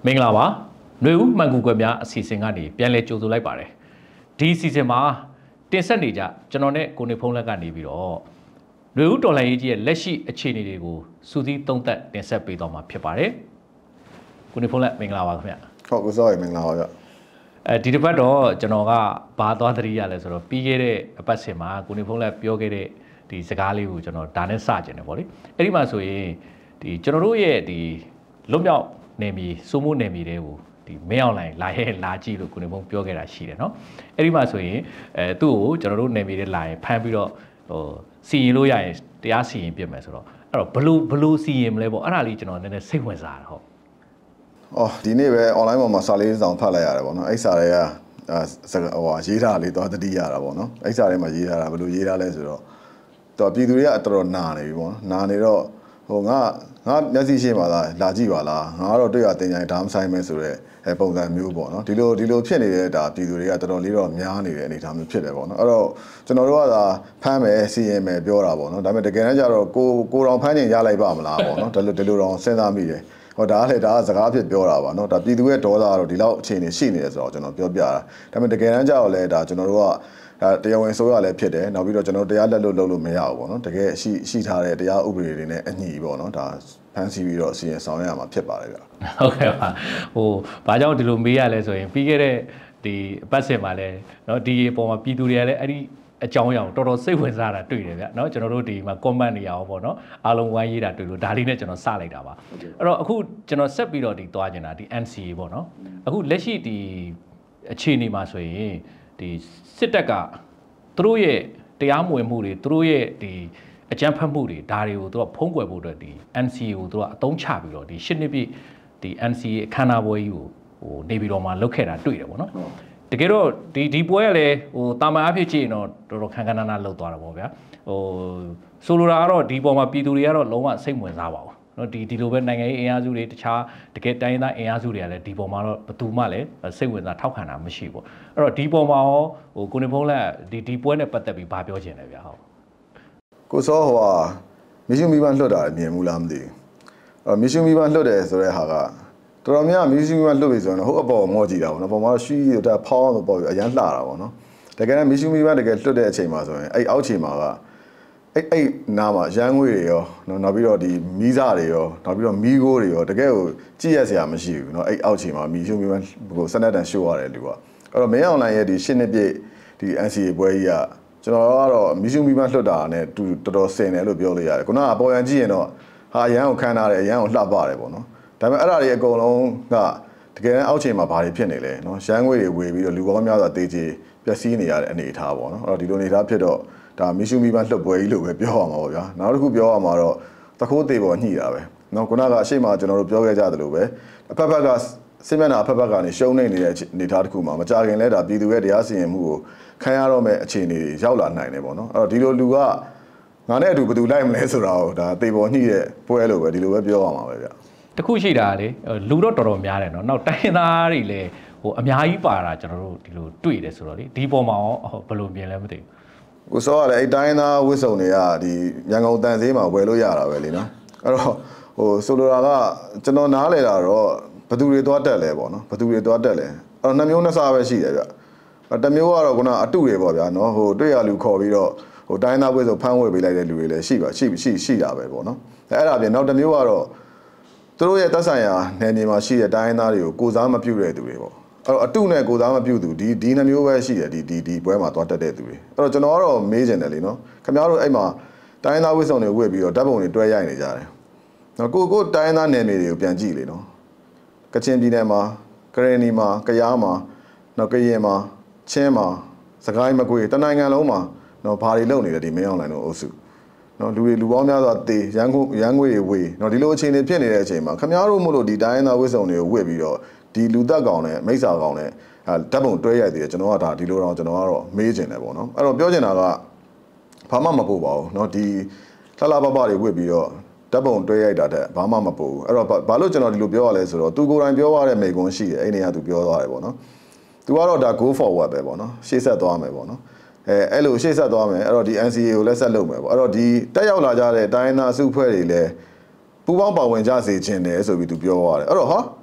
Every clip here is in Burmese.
မင်္ဂလာပါຫນွေဦးမှန်ကူကွယ်များအစီအစဉ်ကနေပြန်လည်ကြိုဆိုလိုက်ပါတယ်ဒီအစီအစဉ်မှာတင်ဆက်နေကြကျွန်တော်နဲ့ကိုနေဖုံးလက်ကနေပြီးတော့ຫນွေဦးတော်လှန်ရေးကြီးရဲ့လက်ရှိအခြေအနေတွေကိုစူးစီးသုံးသပ်တင်ဆက်ပေးသွားမှာဖြစ်ပါတယ်ကိုနေဖုံးလက်မင်္ဂလာပါခင်ဗျဟုတ်ကဲ့ဆောမင်္ဂလာပါဗျဒီတစ်ပတ်တော့ကျွန်တော်ကဘာသွားသတိရလဲဆိုတော့ပြီးခဲ့တဲ့အပတ်စဉ်မှာကိုနေဖုံးလက်ပြောခဲ့တဲ့ဒီစကားလေးကိုကျွန်တော်ဒါနဲ့စကြင်တယ်ဗောလေအဲ့ဒီမှာဆိုရင်ဒီကျွန်တော်တို့ရဲ့ဒီလွတ်မြောက်နေမီစိုးမိုးနေမီတွေကိုဒီမင်းအောင်လိုင်းလာကြည့်လို့ကိုနေဖုံးပြောခဲ့တာရှိတယ်เนาะအဲ့ဒီမှာဆိုရင်သူ့ကိုကျွန်တော်တို့နေမီတွေလာရင်ဖမ်းပြီးတော့ဟိုစီရင်လို့ရရင်တရားစီရင်ပြစ်မယ်ဆိုတော့အဲ့တော့ဘလို့စီရင်မလဲပေါ့အဲ့ဒါလေးကျွန်တော်နည်းနည်းစိတ်ဝင်စားတာဟုတ်ဒီနေ့ပဲ online ပေါ်မှာစာလေးစောင်ဖတ်လိုက်ရတယ်ပေါ့နော်အဲ့စာတွေကရေးထားလေးတော့တတိရတာပေါ့နော်အဲ့စာထဲမှာရေးထားတာဘယ်လိုရေးထားလဲဆိုတော့တော်ပြည်သူတွေကတော်တော်နာနေပြီပေါ့နော်နာနေတော့ငါမျက်စိရှိမှလာကြည့်ပါလားငါကတော့တွေ့ရတင်ကြရင်ဒါမှဆိုင်မယ်ဆိုတော့ပုံစံမျိုးပေါ့နော်ဒီလိုဖြစ်နေတဲ့ဒါပြည်သူတွေကတော်တော်လေးတော့များနေတဲ့အနေအထားမျိုးဖြစ်တယ်ပေါ့နော်အဲ့တော့ကျွန်တော်တို့ကသာဖမ်းမယ်စီရင်မယ်ပြောတာပေါ့နော်ဒါပေမဲ့တကယ်တမ်းကျတော့ကိုတော်ဖမ်းရင်ရလိုက်ပါမလားပေါ့နော်ဒီလိုတော့စဉ်းစားမိတယ်ဟောဒါကစကားဖြစ်ပြောတာပါเนาะဒါပြည်သူရဲ့ဒေါသကတော့ဒီလောက်အခြေအနေရှိနေတယ်ဆိုတော့ကျွန်တော်ပြောပြတာဒါပေမဲ့တကယ်တမ်းကျတော့လဲဒါကျွန်တော်တို့ကတရားဝင်ဆိုရလည်းဖြစ်တယ်နောက်ပြီးတော့ကျွန်တော်တရားလက်လို့လုပ်လို့မရဘူးပေါ့နော်တကယ်ရှိထားတဲ့တရားဥပဒေတွေနဲ့အညီပေါ့နော်ဒါဖန်ဆီးပြီးတော့စီရင်ဆောင်ရမှာဖြစ်ပါတယ်ဗျဟုတ်ကဲ့ပါဘာကြောင့်ဒီလိုမေးရလဲဆိုရင်ပြီးခဲ့တဲ့ဒီအပတ်စဉ်မှာလဲเนาะဒီအပေါ်မှာပြည်သူတွေကလည်းအဲ့ဒီအကြောင်းအရာကိုတော်တော်စိတ်ဝင်စားတာတွေ့တယ်ဗျเนาะကျွန်တော်တို့ဒီမှာ comment နေရအောင်ပေါ့เนาะအားလုံးဝိုင်းရေးတာတွေ့လို့ဒါလေးနဲ့ကျွန်တော်စလိုက်တာပါအဲ့တော့အခုကျွန်တော်ဆက်ပြီးတော့ဒီသွားနေတာဒီ NCA ပေါ့เนาะအခုလက်ရှိဒီအခြေအနေမှာဆိုရင်ဒီစစ်တပ်ကသူတို့ရဲ့တရားမဝင်မှုတွေသူတို့ရဲ့ဒီအကြမ်းဖက်မှုတွေဒါတွေကိုသူကဖုံးကွယ်ဖို့အတွက်ဒီ NCA ကိုသူကအသုံးချပြီးတော့ဒီ8နှစ်ပြည့်ဒီ NCA အခမ်းအနားပွဲကြီးကိုနေပြီးတော့မှလုပ်ခဲ့တာတွေ့တယ်ပေါ့နော်တကယ်တော့ဒီပွဲကလည်းတာမန်အဖြစ်ကြည့်ရင်တော့တော်တော်ခန်းခန်းနာနာလှုပ်သွားတာပေါ့ဗျာဆိုလိုတာကတော့ဒီပေါ်မှာပြည်သူတွေကတော့လုံးဝစိတ်ဝင်စားပါဘူးနော်ဒီလိုပဲနိုင်ငံရေးအင်အားစုတွေတခြားတကယ်တိုင်းသားအင်အားစုတွေကလည်းဒီပေါ်မှာတော့ဘယ်သူမှလည်းစိတ်ဝင်စားထောက်ခံတာမရှိဘူးအဲ့တော့ဒီပေါ်မှာရောကိုနေဖုံးလက်ဒီပွဲနဲ့ပတ်သက်ပြီးဘာပြောချင်လဲဗျာဟုတ်ကိုစောမီရှူမီဘန်လွတ်တာမြင်ဘူးလားမသိဘူးမီရှူမီဘန်လွတ်တယ်ဆိုတဲ့ဟာကတော်တော်များမီရှူမီဘန်လွတ်ပြီဆိုရင်ဟိုအပေါ်မောကြည့်တာပေါ့နော်ပေါ်မှာရှူးတာဖောင်းတော့ပေါ်ပြီးအရန်လှတာပေါ့နော်တကယ်တော့မီရှူမီဘန်တကယ်လွတ်တဲ့အချိန်မှာဆိုရင်အဲ့အောက်ချိန်မှာကအဲ့နားမှာရန်ငွေတွေရောနောက်ပြီးတော့ဒီမီးစားတွေရောနောက်ပြီးတော့မီးကိုတွေရောတကယ်ကိုကြည့်ရစရာမရှိဘူးเนาะအဲ့အောက်ချိန်မှာမီရှူမီဘန်ကိုစနက်တန်ရှိုးရတယ်လူကအဲ့တော့မင်းအောင်လိုင်းရဲ့ဒီ8နှစ်ပြည့်ဒီ NCA ပွဲကြီးကကျွန်တော်ကတော့မီရှူမီဘန်လွတ်တာနဲ့တော်တော်စင်တယ်လို့ပြောလို့ရတယ်ခုနကအပေါ်ရန်ကြည့်ရင်တော့ဟာရန်ကိုခန်းထားတယ်ရန်ကိုလှပတယ်ပေါ့နော်ဒါပေမဲ့အဲ့ဒါတွေအကုန်လုံးကတကယ်အောက်ချိန်မှာဘာတွေဖြစ်နေလဲเนาะရန်ငွေတွေဝေပြီးတော့လူပေါင်းများစွာတေးချေပျက်စီးနေရတဲ့အနေအထားပေါ့နော်အဲ့တော့ဒီလိုအနေအထားဖြစ်တော့ဒါမီရှူမီဘန်လှုပ်ပွဲကြီးလို့ပဲပြောရမှာပေါ့ဗျာနောက်တစ်ခုပြောရမှာတော့သခိုးသေးပေါ်ညှိတာပဲเนาะခုနကအရှိမကျွန်တော်တို့ပြောခဲ့ကြသလိုပဲအဖက်ဖက်ကစစ်မျက်နှာအဖက်ဖက်ကနေရှုံးနေတဲ့အနေအထားတစ်ခုမှာမကြခင်လဲဒါပြည်သူရဲ့တရားစီရင်မှုကိုခံရတော့မဲ့အခြေအနေတွေရောက်လာနိုင်တယ်ပေါ့နော်အဲ့တော့ဒီလိုလူကငါနဲ့အတူဘယ်သူလိုက်မလဲဆိုတာကိုဒါသေပေါ်ညှိတဲ့ပွဲလို့ပဲဒီလိုပဲပြောရမှာပဲဗျတခုရှိတာလေလူတော့တော်တော်များတယ်နော်နောက်တိုင်းသားတွေလည်းအများကြီးပါတာကျွန်တော်တို့ဒီလိုတွေ့တယ်ဆိုတော့လေဒီပေါ်မှာရောဘယ်လိုမြင်လဲမသိဘူးကိုစောကလည်းအဲ့တိုင်းသားဝစ်စုံတွေကဒီရန်ကုန်တန်ဆေးမှာဝယ်လို့ရတာပဲလေနော်အဲ့တော့ဆိုလိုတာကကျွန်တော်နားလေတာတော့ဘသူတွေသွားတက်လဲပေါ့နော်ဘသူတွေသွားတက်လဲအဲ့တော့နှစ်မျိုးနှစ်စားပဲရှိတယ်ဗျတမျိုးကတော့ခုနအတုတွေပေါ့ဗျာနော်တွေ့ရလူခေါ်ပြီးတော့တိုင်းသားဝစ်စုံဖမ်းဝယ်ပေးလိုက်တဲ့လူတွေလည်းရှိတာပဲပေါ့နော်အဲ့ဒါပြင်နောက်တစ်မျိုးကတော့သူတို့ရဲ့သက်ဆိုင်ရာနယ်မြေမှာရှိတဲ့တိုင်းသားတွေကိုကိုစားမပြုတဲ့သူတွေပေါ့အဲ့တော့အတုနဲ့ကိုစားမပြုသူဒီနှမျိုးပဲရှိတယ်ဒီပွဲမှာသွားတက်တဲ့သူတွေအဲ့တော့ကျွန်တော်ကတော့မေးချင်တယ်လीနော်ခင်ဗျားတို့အဲ့မှာတိုင်းသားဝစ်စုံတွေဝစ်ပြီးတော့ဓာတ်ပုံတွေတွဲရိုက်နေကြတယ်နော်ကိုတိုင်းသားနယ်မြေတွေကိုပြန်ကြည့်လေနော်ကချင်ပြည်နယ်မှာကရင်နီမှာကယားမှာနော်ကရင်မှာချင်းမှာစကိုင်းမကွေးတနိုင်ငံလုံးမှာနော်ဘာတွေလုပ်နေလဲဒီမင်းအောင်လိုင်းတို့အုပ်စုနော်လူပေါင်းများစွာတေရန်ငွေတွေဝေနော်ဒီလိုအခြေအနေဖြစ်နေတဲ့အချိန်မှာခင်ဗျားတို့မို့လို့ဒီတိုင်းသားဝစ်စုံတွေကိုဝစ်ပြီးတော့ဒီလူသက်ကောင်နဲ့မိစ္ဆာကောင်နဲ့ဓာတ်ပုံတွဲရိုက်သေးတယ်ကျွန်တော်ကဒါဒီလိုတော့ကျွန်တော်ကတော့မေးချင်တယ်ပေါ့နော်အဲ့တော့ပြောချင်တာကဘာမှမပို့ပါဘူးနော်ဒီလှပပတွေဝစ်ပြီးတော့ဓာတ်ပုံတွဲရိုက်တာတဲ့ဘာမှမပို့ဘူးအဲ့တော့ဘာလို့ကျွန်တော်ဒီလိုပြောရလဲဆိုတော့သူကိုယ်တိုင်ပြောရတဲ့မိကွန်းရှိတယ်အဲ့နေရာသူပြောသွားတယ်ပေါ့နော်သူကတော့ဒါ go forward ပဲပေါ့နော်ရှေ့ဆက်သွားမယ်ပေါ့နော်အဲ့လိုရှေ့ဆက်သွားမယ်အဲ့တော့ဒီ NCA ကိုလက်ဆက်လုပ်မယ်ပေါ့အဲ့တော့ဒီတက်ရောက်လာကြတဲ့တိုင်းသားစုဖွဲ့တွေလည်းပူးပေါင်းပါဝင်ကြစေခြင်းတယ်ဆိုပြီးသူပြောသွားတယ်အဲ့တော့ဟာ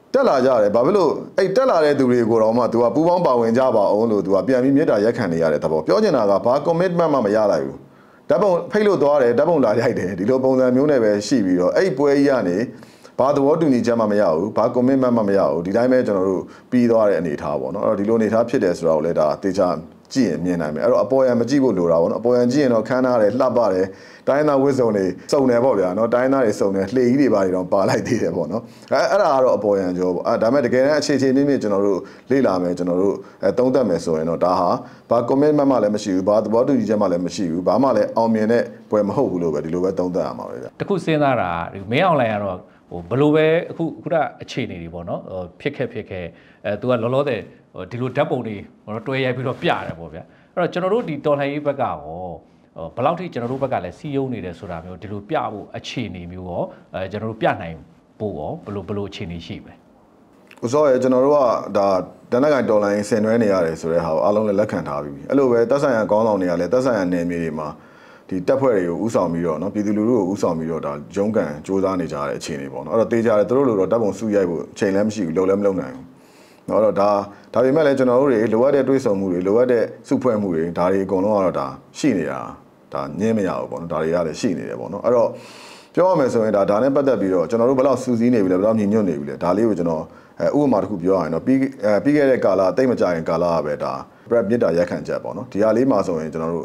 တက်လာကြတယ်ဘာဖြစ်လို့အဲ့တက်လာတဲ့သူတွေကိုတော့မှ तू ကပူပေါင်းပါဝင်ကြပါအောင်လို့ तू ကပြန်ပြီးမြေတားရက်ခံနေရတဲ့သဘောပြောချင်တာကဘာ commitment မှမရလိုက်ဘူးဓာတ်ပုံဖိတ်လို့သွားတယ်ဓာတ်ပုံလာရိုက်တယ်ဒီလိုပုံစံမျိုးနဲ့ပဲရှိပြီးတော့အဲ့ပွဲကြီးကနေဘာသဘောတူညီချက်မှမရဘူးဘာ commitment မှမရဘူးဒီတိုင်းပဲကျွန်တော်တို့ပြီးသွားတဲ့အနေအထားပေါ့နော်အဲ့တော့ဒီလိုအနေအထားဖြစ်တယ်ဆိုတော့လည်းဒါတေချာကြည့်ရင်မြင်နိုင်မယ်အဲ့တော့အပေါ်ယံမကြည့်ဖို့လိုတာပေါ့နော်အပေါ်ယံကြည့်ရင်တော့ခန်းထားတယ်လှပတယ်တိုင်းသားဝစ်စုံတွေစုံတယ်ပေါ့ဗျာနော်တိုင်းသားတွေစုံတယ်လှေကြီးတွေပါတွေတော့ပါလိုက်သေးတယ်ပေါ့နော်အဲ့ဒါကတော့အပေါ်ယံကြောပေါ့ဒါပေမဲ့တကယ်တမ်းအခြေမြင့်ကျွန်တော်တို့လေ့လာမယ်ကျွန်တော်တို့သုံးသပ်မယ်ဆိုရင်တော့ဒါဟာဘာ commitment မှလည်းမရှိဘူးဘာသဘောတူညီချက်မှလည်းမရှိဘူးဘာမှလည်းအောင်မြင်တဲ့ပွဲမဟုတ်ဘူးလို့ပဲဒီလိုပဲသုံးသပ်ရမှာပဲဗျတခုစဉ်းစားတာမင်းအောင်လိုင်ကတော့ဘလို့ပဲအခုအခြေအနေတွေပေါ့နော်ဖြစ်ခဲ့သူကလောလောဆယ်ဒီလိုဓာတ်ပုံတွေတွဲရိုက်ပြီးတော့ပြရတယ်ပေါ့ဗျာအဲ့တော့ကျွန်တော်တို့ဒီတော်လှန်ရေးဘက်ကရောဘယ်လောက်ထိကျွန်တော်တို့ဘက်ကလည်းစီးယုံနေတယ်ဆိုတာမျိုးဒီလိုပြဖို့အခြေအနေမျိုးရောကျွန်တော်တို့ပြနိုင်ဖို့ရောဘလို့အခြေအနေရှိမလဲဥစောရဲ့ကျွန်တော်တို့ကဒါတနက်ကန်တော်လှန်ရေးဆင်နွှဲနေရတယ်ဆိုတဲ့ဟာကိုအားလုံးလည်းလက်ခံထားပြီးအဲ့လိုပဲသက်ဆိုင်ရာကောင်းဆောင်တွေကလည်းသက်ဆိုင်ရာနယ်မြေတွေမှာဒီတက်ဖွဲ့တွေကိုဥဆောင်ပြီးတော့เนาะပြည်သူလူထုကိုဥဆောင်ပြီးတော့ဒါရုံးကန်စ조사နေကြတဲ့အခြေအနေပေါ့เนาะအဲ့တော့တေးကြတယ်သူတို့လိုတော့တပ်ပုံစုရိုက်ဖို့ချိန်လည်းမရှိဘူးလုံလည်းမလုံနိုင်ဘူးเนาะအဲ့တော့ဒါပေမဲ့လည်းကျွန်တော်တို့တွေလိုအပ်တဲ့တွေးဆောင်မှုတွေလိုအပ်တဲ့စုဖွဲ့မှုတွေဒါတွေအကုန်လုံးကတော့ဒါရှိနေတာဒါညင်းမရဘူးပေါ့เนาะဒါတွေကလည်းရှိနေတယ်ပေါ့เนาะအဲ့တော့ပြောရမယ်ဆိုရင်ဒါနဲ့ပတ်သက်ပြီးတော့ကျွန်တော်တို့ဘယ်လောက်စူးစီးနေပြီလဲဘယ်လောက်ညီညွတ်နေပြီလဲဒါလေးကိုကျွန်တော်ဥပမာတစ်ခုပြောရရင်တော့ပြီးခဲ့တဲ့ကာလအသိမကြရင်ကာလကပဲဒါ Brad မြစ်တာရက်ခံချက်ပေါ့เนาะဒီဟာလေးမှာဆိုရင်ကျွန်တော်တို့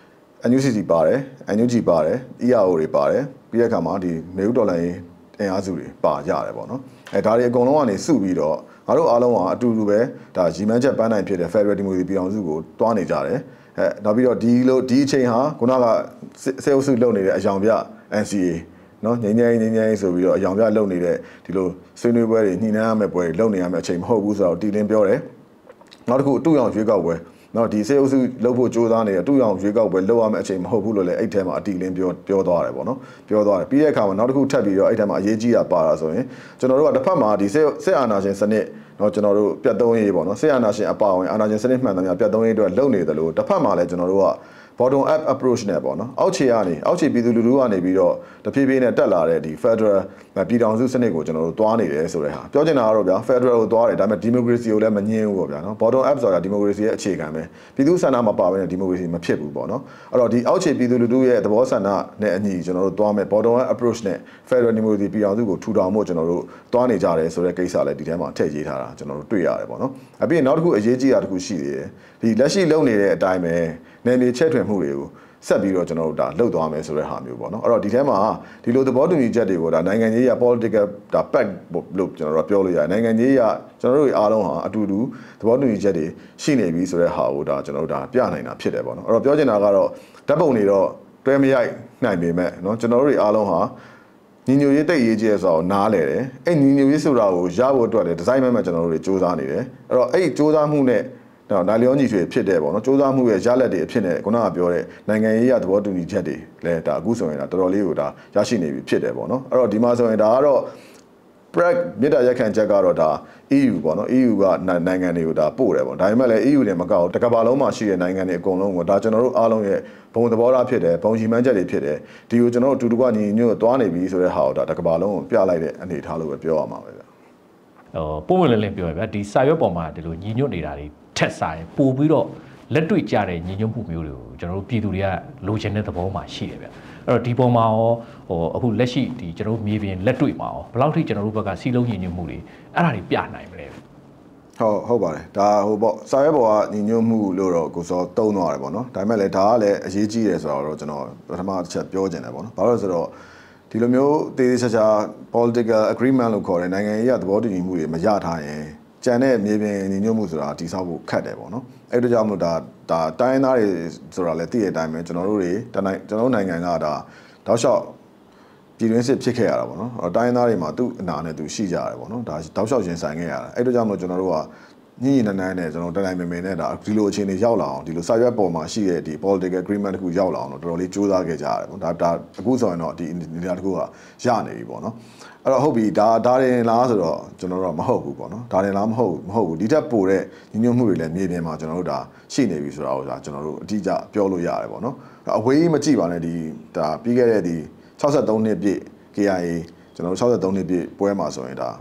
NUCC ပါတယ် NUG ပါတယ် EAO တွေပါတယ်ပြီးတဲ့အခါမှာဒီနေဦးတော်လိုင်းအင်အားစုတွေပါကြတယ်ပေါ့နော်ဒါတွေအကုန်လုံးကနေစုပြီးတော့ငါတို့အားလုံးကအတူတူပဲဒါရီမန်းချက်ပန်းနိုင်ဖြစ်တဲ့ Federal Democracy ပြည်အောင်စုကိုတွားနေကြတယ်နောက်ပြီးတော့ဒီအချိန်ဟာခုနကစေအုပ်စုလုပ်နေတဲ့အယောင်ပြ NCA နော်ငြိမ်းချမ်းဆိုပြီးတော့အယောင်ပြလုပ်နေတဲ့ဒီလိုဆွေးနွေးပွဲတွေညှိနှိုင်းရမယ့်ပွဲတွေလုပ်နေရမယ့်အချိန်မဟုတ်ဘူးဆိုတော့တီလင်းပြောတယ်နောက်တစ်ခုအတူအောင်ရွေးကောက်ပွဲနော်ဒီစေအုပ်စုလှုပ်ဖို့ကြိုးစားနေတဲ့အတူအောင်ရွေးကောက်ပွဲလှုပ်ရမယ့်အချိန်မဟုတ်ဘူးလို့လည်းအဲ့ထဲမှာအတီလင်းပြောသွားတယ်ပေါ့နော်ပြောသွားတယ်ပြီးတဲ့အခါမှာနောက်တစ်ခုထပ်ပြီးတော့အဲ့ထဲမှာအရေးကြီးတာပါတာဆိုရင်ကျွန်တော်တို့ကတစ်ဖက်မှာဒီစစ်အာဏာရှင်စနစ်နော်ကျွန်တော်တို့ပြတ်သုံးရေးပေါ့နော်စစ်အာဏာရှင်အပါအဝင်အာဏာရှင်စနစ်မှန်သမျှပြတ်သုံးရေးအတွက်လုပ်နေတယ်လို့တစ်ဖက်မှာလည်းကျွန်တော်တို့က bottom up approach နဲ့ပေါ့နော်အောက်ခြေပြည်သူလူထုကနေပြီးတော့တဖြည်းဖြည်းနဲ့တက်လာတဲ့ဒီ Federal ပြည်ထောင်စုစနစ်ကိုကျွန်တော်တို့တွားနေတယ်ဆိုတဲ့ဟာပြောချင်တာကတော့ဗျာ Federal ကိုတွားတယ်ဒါပေမဲ့ Democracy ကိုလည်းမငြင်းဘူးပေါ့ဗျာနော် bottom up ဆိုတာ Democracy ရဲ့အခြေခံပဲပြည်သူဆန္ဒမပါဘဲနဲ့ Democracy မဖြစ်ဘူးပေါ့နော်အဲ့တော့ဒီအောက်ခြေပြည်သူလူထုရဲ့သဘောဆန္ဒနဲ့အညီကျွန်တော်တို့တွားမယ် bottom up approach နဲ့ Federal Democracy ပြည်ထောင်စုကိုထူထောင်ဖို့ကျွန်တော်တို့တွားနေကြတယ်ဆိုတဲ့ကိစ္စလည်းဒီထဲမှာထည့်ရေးထားတာကျွန်တော်တို့တွေ့ရတယ်ပေါ့နော်အပြင်နောက်တစ်ခုအရေးကြီးတာတစ်ခုရှိသေးတယ်ဒီလက်ရှိလုပ်နေတဲ့အတိုင်းပဲနယ်မြေချဲ့ထွင်မှုတွေကိုဆက်ပြီးတော့ကျွန်တော်တို့ဒါလှုပ်သွားမယ်ဆိုတဲ့ဟာမျိုးပေါ့နော်အဲ့တော့ဒီထဲမှာဒီလိုသဘောတူညီချက်တွေကိုဒါနိုင်ငံရေးရ political ဒါ pact လို့ကျွန်တော်တို့ပြောလို့ရတယ်နိုင်ငံရေးရကျွန်တော်တို့အားလုံးဟာအတူတူသဘောတူညီချက်တွေရှိနေပြီဆိုတဲ့ဟာကိုဒါကျွန်တော်တို့ဒါပြနိုင်တာဖြစ်တယ်ပေါ့နော်အဲ့တော့ပြောချင်တာကတော့ဓာတ်ပုံတွေတော့တွဲမရိုက်နိုင်ပေမဲ့နော်ကျွန်တော်တို့အားလုံးဟာညီညွတ်ရေးတိတ်ရေးကြီးဆိုတော့နားလဲတယ်အဲ့ညီညွတ်ရေးဆိုတာကိုရဖို့အတွက်လည်းဒီဇိုင်းမဲ့ကျွန်တော်တို့တွေစူးစမ်းနေတယ်အဲ့တော့အဲ့ဒီစူးစမ်းမှုနဲ့ဒါလျောညီတွေဖြစ်တယ်ပေါ့နော်စူးစမ်းမှုရဲ့ရလက်တွေအဖြစ်နဲ့ခုနကပြောတဲ့နိုင်ငံရေးရသဘောတူညီချက်တွေလည်းဒါအခုဆိုရင်ဒါတော်တော်လေးကိုဒါရရှိနေပြီဖြစ်တယ်ပေါ့နော်အဲ့တော့ဒီမှာဆိုရင်ဒါကတော့ Prague မြစ်တာရက်ခံချက်ကတော့ဒါ EU ပေါ့နော် EU ကနိုင်ငံတွေကိုဒါပို့တယ်ပေါ့ဒါပေမဲ့လည်း EU တွေမကောက်တကမ္ဘာလုံးမှာရှိတဲ့နိုင်ငံတွေအကုန်လုံးကိုဒါကျွန်တော်တို့အားလုံးရဲ့ဘုံသဘောထားဖြစ်တယ်ဘုံရီမှန်းချက်တွေဖြစ်တယ်ဒီကိုကျွန်တော်တို့အတူတကွညီညွတ်သွားနေပြီဆိုတဲ့ဟာကိုဒါတကမ္ဘာလုံးကိုပြလိုက်တဲ့အနေအထားလို့ပဲပြောရမှာပဲဗျပုံမှန်လည်းပြောရဗျာဒီစာရွက်ပေါ်မှာဒီလိုညီညွတ်နေတာတွေထက်စားရင်ပို့ပြီးတော့လက်တွေ့ကြတဲ့ညီညွတ်မှုမျိုးတွေကိုကျွန်တော်တို့ပြည်သူတွေကလိုချင်တဲ့သဘောမှာရှိတယ်ဗျအဲ့တော့ဒီပုံမှာရောအခုလက်ရှိဒီကျွန်တော်တို့မြေပြင်လက်တွေ့မှာရောဘယ်လောက်ထိကျွန်တော်တို့ဘက်ကစီးလုံးညီညွတ်မှုတွေအဲ့ဒါတွေပြနိုင်မလဲဟုတ်ပါတယ်ဒါဟိုပေါ့စာရွက်ပေါ်ကညီညွတ်မှုလို့တော့ကိုစောတုံးသွားတယ်ပေါ့နော်ဒါပေမဲ့လည်းဒါကလည်းအရေးကြီးတယ်ဆိုတော့ကျွန်တော်ပထမတစ်ချက်ပြောချင်တယ်ပေါ့နော်ဘာလို့လဲဆိုတော့ဒီလိုမျိုးတေးသေးချာချာ political agreement လို့ခေါ်တဲ့နိုင်ငံရေးသဘောတူညီမှုတွေမရထားရင်ကျန်တဲ့မြေပြင်ညီညွတ်မှုဆိုတာတိဆောက်ဖို့ခက်တယ်ပေါ့နော်အဲ့ဒါကြောင့်မို့ဒါတိုင်းသားတွေဆိုတာလည်းသိတဲ့အတိုင်းပဲကျွန်တော်တို့နိုင်ငံကဒါတောက်လျှောက်ပြည်တွင်းစစ်ဖြစ်ခဲ့ရတာပေါ့နော်တိုင်းသားတွေမှာသူ့အနာနဲ့သူရှိကြရတယ်ပေါ့နော်ဒါတောက်လျှောက်ရင်ဆိုင်ခဲ့ရတာအဲ့ဒါကြောင့်မို့ကျွန်တော်တို့ကညှိနှိုင်းနဲ့ကျွန်တော်တိုင်းမေနဲ့ဒါဒီလိုအခြေအနေရောက်လာအောင်ဒီလိုစာရွက်ပေါ်မှာရှိတဲ့ဒီ political agreement တခုရောက်လာအောင်တော့တော်တော်လေးစူးစမ်းခဲ့ကြရတယ်ပေါ့ဒါအခုဆိုရင်တော့ဒီနေရာတခုကရနေပြီပေါ့နော်အဲ့တော့ဟုတ်ပြီဒါရင်လားဆိုတော့ကျွန်တော်တို့ကမဟုတ်ဘူးပေါ့နော်ဒါရင်လားမဟုတ်ဘူးဒီထက်ပိုတဲ့ညီညွတ်မှုတွေလည်းမြေပြင်မှာကျွန်တော်တို့ဒါရှိနေပြီဆိုတာကိုဒါကျွန်တော်တို့အတိအကျပြောလို့ရတယ်ပေါ့နော်အဝေးမကြည့်ပါနဲ့ဒီဒါပြီးခဲ့တဲ့ဒီ63နှစ်ပြည့် KIA ကျွန်တော်တို့63နှစ်ပြည့်ပွဲမှာဆိုရင်ဒါ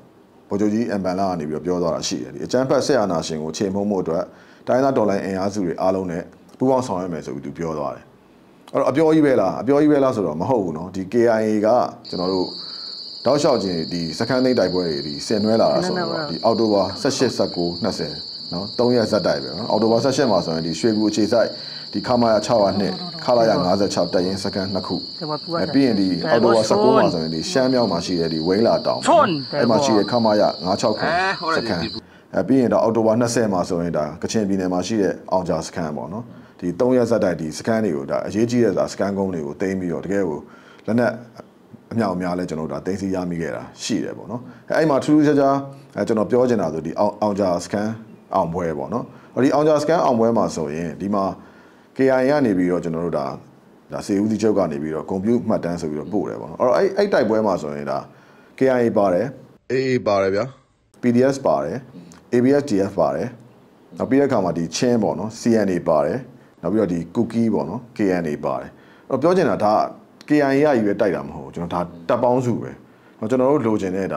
ဗိုလ်ချုပ်ကြီးအမ်ဘန်လာကနေပြီးတော့ပြောသွားတာရှိတယ်ဒီအကြမ်းဖက်ဆက်အာဏာရှင်ကိုချိန်မှုမှုအတွက်တိုင်းသားဒေါ်လာအင်အားစုတွေအားလုံးနဲ့ပူးပေါင်းဆောင်ရွက်မယ်ဆိုပြီးသူပြောသွားတယ်အဲ့တော့အပြောကြီးပဲလားဆိုတော့မဟုတ်ဘူးเนาะဒီ KIA ကကျွန်တော်တို့တောက်လျှောက်ခြင်းဒီစခန်းသိမ်းတိုက်ပွဲတွေဒီဆင်နွှဲလာတာဆိုတော့ဒီအောက်တိုဘာ18 19 20နော်3ရက်ဇက်တိုက်ပဲနော်အောက်တိုဘာ18မှာဆိုရင်ဒီရွှေကူအခြေစိုက်ဒီခမာယာ6နှစ်ခလာယာ56တက်ရင်စကန်2ခုပြီးရင်ဒီအော်တိုဝါ19မှာဆိုရင်ဒီရှမ်းမြောက်မှာရှိတဲ့ဒီဝိန်းလာတောင်အဲ့မှာရှိတဲ့ခမာယာ96ခုစကန်ပြီးရင်တော့အော်တိုဝါ20မှာဆိုရင်ဒါကချင်ပြည်နယ်မှာရှိတဲ့အောင်ဂျာစကန်ပေါ့နော်ဒီ3ရက်ဇက်တိုက်ဒီစကန်တွေကိုဒါအရေးကြီးတဲ့စကန်ကုန်းတွေကိုတင်ပြီးတော့တကယ်ကိုလက်နက်အမြောက်အများလဲကျွန်တော်တို့ဒါတင်စီရမိခဲ့တာရှိတယ်ပေါ့နော်အဲ့မှာထူးထူးခြားခြားကျွန်တော်ပြောချင်တာဆိုဒီအောင်ဂျာစကန်အောင်ပွဲပေါ့နော်ဒီအောင်ဂျာစကန်အောင်ပွဲမှာဆိုရင်ဒီမှာ KIA ကနေပြီးတော့ကျွန်တော်တို့ဒါစေဦးစီးချုပ်ကနေပြီးတော့ကွန်ပျူတာမှတ်တမ်းဆိုပြီးတော့ပို့တယ်ပေါ့နော်အဲ့တိုက်ပွဲမှာဆိုရင်ဒါ KIA ပါတယ် AA ပါတယ်ဗျာ PDS ပါတယ် ABSDF ပါတယ်နောက်ပြီးတဲ့အခါမှာဒီချင်းပေါ့နော် CNA ပါတယ်နောက်ပြီးတော့ဒီ Cookie ပေါ့နော် KNA ပါတယ်ပြောချင်တာဒါ KIA ရယူရတိုက်တာမဟုတ်ကျွန်တော်ဒါတပ်ပေါင်းစုပဲကျွန်တော်တို့လိုချင်တဲ့ဒါ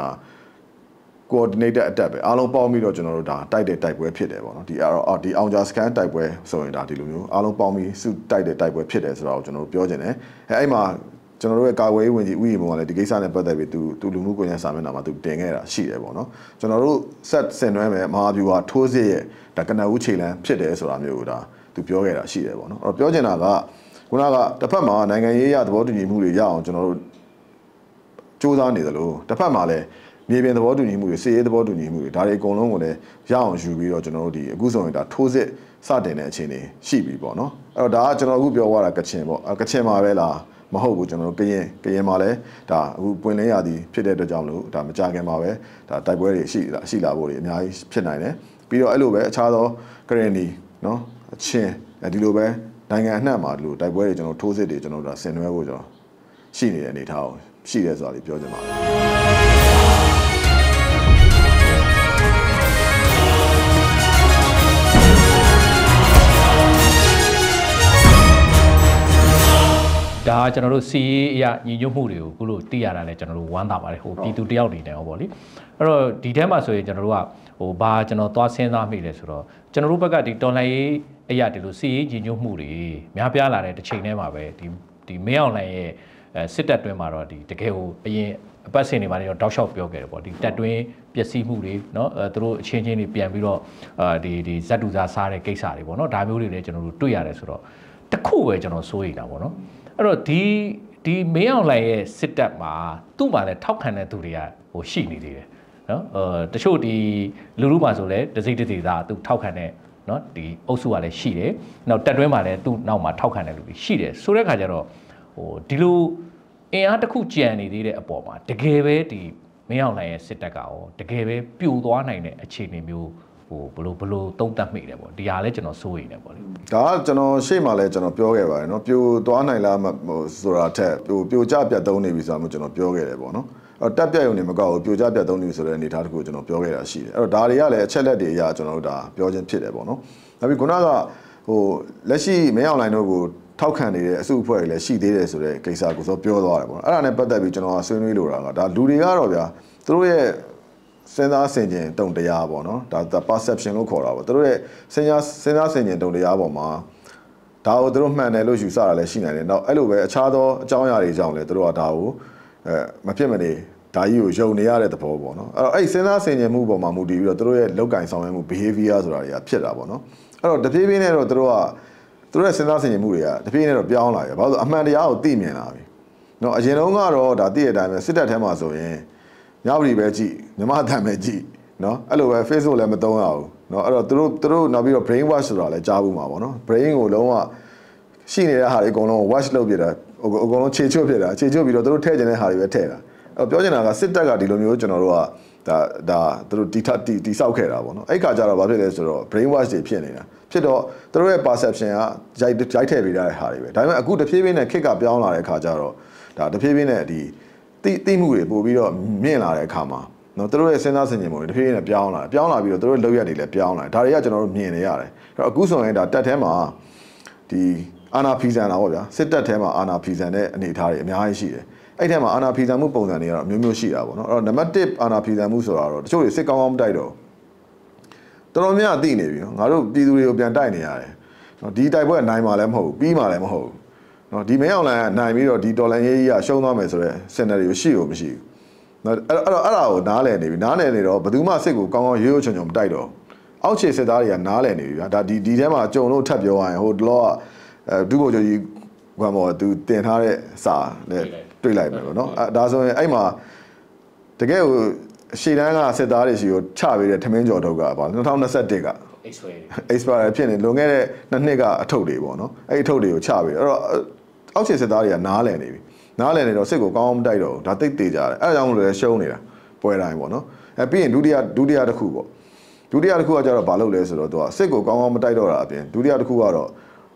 coordinated attack ပဲအားလုံးပေါင်းပြီးတော့ကျွန်တော်တို့ဒါတိုက်တဲ့တိုက်ပွဲဖြစ်တယ်ပေါ့နော်ဒီအောင်ဂျာစကန်တိုက်ပွဲဆိုရင်ဒါဒီလိုမျိုးအားလုံးပေါင်းပြီးစုတိုက်တဲ့တိုက်ပွဲဖြစ်တယ်ဆိုတော့ကျွန်တော်တို့ပြောချင်တယ်အဲ့မှာကျွန်တော်တို့ရဲ့ကာကွယ်ရေးဝန်ကြီးဦးရီမုံကလည်းဒီကိစ္စနဲ့ပတ်သက်ပြီးသူလူမှုကွန်ရက်စာမျက်နှာမှာသူတင်ခဲ့တာရှိတယ်ပေါ့နော်ကျွန်တော်တို့ဆက်ဆင်နွှဲမယ်မဟာဗျူဟာထိုးစစ်ရဲ့ဒါကနဦးခြေလမ်းဖြစ်တယ်ဆိုတာမျိုးကိုဒါသူပြောခဲ့တာရှိတယ်ပေါ့နော်ပြောချင်တာကခုနကတစ်ဖက်မှာနိုင်ငံရေးရသဘောတူညီမှုတွေရအောင်ကျွန်တော်တို့စူးစမ်းနေသလိုတစ်ဖက်မှာလည်းမြေပြင်သဘောတူညီမှုတွေစစ်ရေးသဘောတူညီမှုတွေဒါတွေအကုန်လုံးကိုလည်းရအောင်ယူပြီးတော့ကျွန်တော်တို့ဒီအခုဆိုရင်ဒါထိုးစစ်စတင်တဲ့အခြေအနေရှိပြီပေါ့နော်အဲ့တော့ဒါကကျွန်တော်အခုပြောသွားတာကချင်ပေါ့ကချင်မှာပဲလားမဟုတ်ဘူးကျွန်တော်တို့ကရင်မှာလည်းဒါအခုပွင့်လင်းရသည်ဖြစ်တဲ့အတွက်ကြောင့်လို့ဒါမကြခင်မှာပဲဒါတိုက်ပွဲတွေရှိလာဖို့တွေအများကြီးဖြစ်နိုင်တယ်ပြီးတော့အဲ့လိုပဲအခြားသောကရင်နီနော်အချင်းဒီလိုပဲနိုင်ငံအနှံ့မှာဒီလိုတိုက်ပွဲတွေကျွန်တော်ထိုးစစ်တွေကျွန်တော်တို့ဆင်နွှဲဖို့ကျွန်တော်ရှိနေတဲ့အနေအထားကိုရှိတယ်ဆိုတာလေးပြောချင်ပါတယ်ဒါကျွန်တော်တို့စီရေးအရာညီညွတ်မှုတွေကိုခုလိုသိရတာလဲကျွန်တော်တို့ဝမ်းသာပါတယ်ဟိုပြည်သူတယောက်နေတယ်ဟောပေါ့လေအဲ့တော့ဒီထဲမှာဆိုရင်ကျွန်တော်တို့ကဟိုဘာကျွန်တော်သွားစဉ်းစားမိလဲဆိုတော့ကျွန်တော်တို့ဘက်ကဒီတော်လှန်ရေးအရာဒီလိုစီရေးညီညွတ်မှုတွေများပြားလာတဲ့တစ်ချိန်တည်းမှာပဲဒီမင်းအောင်လှိုင်ရဲ့စစ်တပ်တွင်းမှာတော့ဒီတကယ်ကိုအရင်အပတ်စဉ်တွေမှာတော့တောက်လျှောက်ပြောခဲ့တယ်ပေါ့ဒီတပ်တွင်းပျက်စီးမှုတွေเนาะသူတို့အချင်းချင်းတွေပြန်ပြီးတော့ဒီဇက်တူစားစားတဲ့ကိစ္စတွေပေါ့เนาะဒါမျိုးတွေလည်းကျွန်တော်တို့တွေ့ရတယ်ဆိုတော့တခုပဲကျွန်တော်စိုးရိမ်တာပေါ့เนาะအဲ့တော့ဒီမင်းအောင်လှိုင်ရဲ့စစ်တပ်မှာသူ့မှာလည်းထောက်ခံတဲ့သူတွေကဟိုရှိနေသေးတယ်နော်တချို့ဒီလူမှာဆိုလဲတစိမ့်တစိသားသူထောက်ခံတဲ့နော်ဒီအုပ်စုကလည်းရှိတယ်နောက်တက်တွင်းမှာလည်းသူ့နောက်မှာထောက်ခံတဲ့လူတွေရှိတယ်ဆိုတဲ့ခါကျတော့ဟိုဒီလိုအင်အားတစ်ခုကြံနေသေးတဲ့အပေါ်မှာတကယ်ပဲဒီမင်းအောင်လှိုင်ရဲ့စစ်တပ်ကရောတကယ်ပဲပြိုသွားနိုင်တဲ့အခြေအနေမျိုးဟိုဘလို့သုံးသပ်မိတယ်ပေါ့ဒီဟာလဲကျွန်တော်စိုးရိမ်တယ်ပေါ့လေဒါကကျွန်တော်ရှေ့မှာလဲကျွန်တော်ပြောခဲ့ပါတယ်เนาะပြိုသွားနိုင်လားဟိုဆိုတာထက်ပြိုကျပြတ်သုံးနေပြီဆိုတာမျိုးကျွန်တော်ပြောခဲ့တယ်ပေါ့เนาะတက်ပြတ်ရုံနဲ့မကောက်ဘူးပြိုကျပြတ်သုံးနေပြီဆိုတဲ့အနေအထားတခုကျွန်တော်ပြောခဲ့တာရှိတယ်အဲ့တော့ဒါတွေကလည်းအချက်လက်တွေအရာကျွန်တော်တို့ဒါပြောချင်းဖြစ်တယ်ပေါ့เนาะနောက်ပြီးခုနကဟိုလက်ရှိမင်းအောင်လှိုင်တို့ကိုထောက်ခံနေတဲ့အစုအဖွဲ့တွေလည်းရှိသေးတယ်ဆိုတဲ့ကိစ္စကိုဆိုပြောသွားတယ်ပေါ့အဲ့ဒါနဲ့ပတ်သက်ပြီးကျွန်တော်ဆွေးနွေးလိုတာကဒါလူတွေကတော့ဗျာသူတို့ရဲ့စဉ်းစားဆင်ခြင်တုံတရားပေါ့နော်ဒါ perception လို့ခေါ်တာပေါ့သူတို့ရဲ့စဉ်းစားဆင်ခြင်တုံတရားပေါ်မှာဒါကိုသူတို့မှန်တယ်လို့ယူဆတာလည်းရှိနိုင်တယ်။နောက်အဲ့လိုပဲအခြားသောအကြောင်းအရာတွေကြောင့်လည်းသူတို့ကဒါကိုမဖြစ်မနေဒါကြီးကိုယုံနေရတဲ့သဘောပေါ့နော်။အဲ့တော့အဲ့စဉ်းစားဆင်ခြင်မှုပေါ်မှာမူတည်ပြီးတော့သူတို့ရဲ့လောက်ကင်ဆောင်ရွက်မှု behavior ဆိုတာတွေကဖြစ်တာပေါ့နော်။အဲ့တော့တဖြည်းဖြည်းနဲ့တော့သူတို့ရဲ့စဉ်းစားဆင်ခြင်မှုတွေကတဖြည်းဖြည်းနဲ့တော့ပြောင်းလာတယ်။ဘာလို့အမှန်တရားကိုသိမြင်လာပြီ။နော်အရင်တုန်းကတော့ဒါသိတဲ့အတိုင်းပဲစစ်တပ်ထဲမှာဆိုရင်ညဝတီပဲကြည့်မြမအတန်ပဲကြည့်နော်အဲ့လိုပဲ Facebook လည်းမသုံးရဘူးနော်အဲ့တော့သူတို့နောက်ပြီးတော့ brain wash ဆိုတာလည်းကြားဘူးမှာပေါ့နော် brain ကိုလုံးဝရှိနေတဲ့ဟာတွေအကုန်လုံး wash လုပ်ပြတာအကုန်လုံးခြေချွတ်ပြတာခြေချွတ်ပြီးတော့သူတို့ထည့်ကျင်တဲ့ဟာတွေပဲထည့်တာအဲ့ပြောချင်တာကစစ်တပ်ကဒီလိုမျိုးကျွန်တော်တို့ကဒါသူတို့တီဆောက်ခဲ့တာပေါ့နော်အဲ့ခါကျတော့ဘာဖြစ်လဲဆိုတော့ brain wash တွေဖြစ်နေတာဖြစ်တော့သူတို့ရဲ့ perception ကရိုက်ထည့်ပေးတဲ့ဟာတွေပဲဒါပေမဲ့အခုတဖြည်းဖြည်းနဲ့ခစ်ကပြောင်းလာတဲ့ခါကျတော့ဒါတဖြည်းဖြည်းနဲ့ဒီသိမှုတွေပို့ပြီးတော့မြင့်လာတဲ့အခါမှာနော်သူတို့ရဲ့စဉ်းစားဆင်ခြင်ပုံတွေတဖြည်းဖြည်းနဲ့ပြောင်းလာပြီးတော့သူတို့လောက်ရက်တွေလည်းပြောင်းလာဒါတွေကကျွန်တော်တို့မြင်နေရတယ်အဲ့တော့အခုဆိုရင်ဒါတက်ထဲမှာဒီအာနာဖီဇန်လာပေါ့ဗျာစစ်တပ်ထဲမှာအာနာဖီဇန်တဲ့အနေအထားတွေအများကြီးရှိတယ်အဲ့ထဲမှာအာဏာဖီဆန်မှုပုံစံတွေကတော့မျိုးမျိုးရှိတာပေါ့နော်အဲ့တော့နံပါတ်1အာဏာဖီဆန်မှုဆိုတာတော့တချို့တွေစစ်ကောင်းကောင်းမတိုက်တော့တော်တော်များသိနေပြီနော်ငါတို့ပြည်သူတွေကိုပြန်တိုက်နေရတယ်နော်ဒီတိုက်ပွဲနိုင်မှာလည်းမဟုတ်ဘူးပြီးမှာလည်းမဟုတ်ဘူးနော်ဒီမင်းအောင်လှိုင်ကနိုင်ပြီးတော့ဒီဒေါ်လာရေးကြီးကရှုံးသွားမယ်ဆိုတော့စင်နယ်တွေကိုရှိကိုမရှိဘူးနော်အဲ့ဒါကိုနားလည်နေပြီနားလည်နေတော့ဘယ်သူမှစစ်ကိုကောင်းကောင်းရိုးရိုးချုံချုံမတိုက်တော့အောက်ခြေစစ်သားတွေကနားလည်နေပြီဗျာဒါဒီထဲမှာကြုံလို့ထပ်ပြောရရင်ဟိုတလောကဒုဗိုလ်ချုပ်ကြီးကွမ်မော်သူတင်ထားတဲ့စာနဲ့တွေ့လိုက်မယ်ပေါ့နော်ဒါဆိုရင်အဲ့မှာတကယ်ကိုရှေ့တန်းကစစ်သားတွေရှိကိုချပေးတဲ့ထမင်းကြော်ထုတ်ကပေါ့2021က expire ဖြစ်နေလွန်ခဲ့တဲ့2နှစ်ကအထုပ်တွေပေါ့နော်အဲ့အထုပ်တွေကိုချပေးအဲ့တော့အောက်ခြေစစ်သားတွေကနားလည်နေပြီနားလည်နေတော့စစ်ကိုကောင်းအောင်မတိုက်တော့ဘူးဒါတိတ်သေးကြတယ်အဲ့ဒါကြောင့်မလို့လည်းရှုံးနေတာပွဲတိုင်းပေါ့နော်အဲ့ပြီးရင်ဒုတိယတစ်ခုပေါ့ဒုတိယတစ်ခုကကျတော့ဘာလုပ်လဲဆိုတော့သူကစစ်ကိုကောင်းကောင်းမတိုက်တော့တာအပြင်ဒုတိယတစ်ခုကတော့